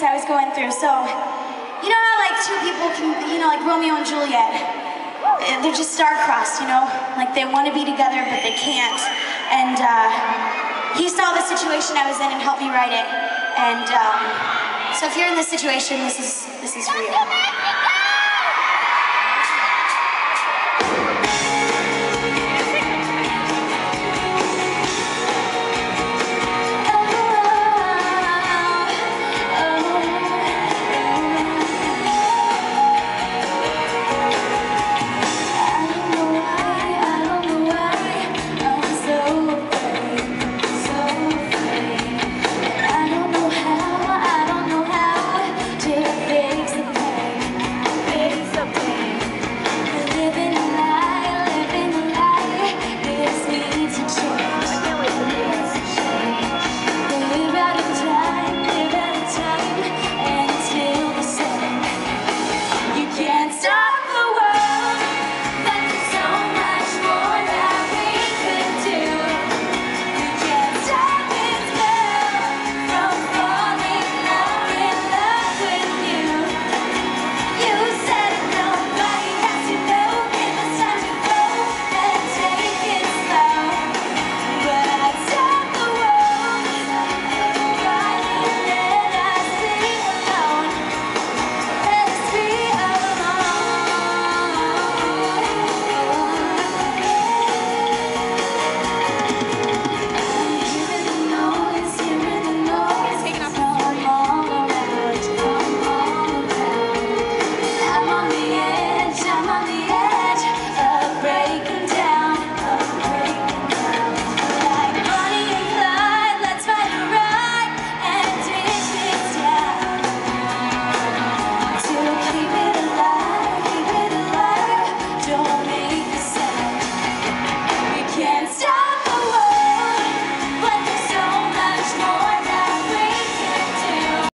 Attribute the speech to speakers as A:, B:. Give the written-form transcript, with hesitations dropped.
A: experience I was going through. So, you know how like two people can, like Romeo and Juliet, they're just star-crossed, like they want to be together but they can't. And he saw the situation I was in and helped me write it. And so if you're in this situation, this is for you.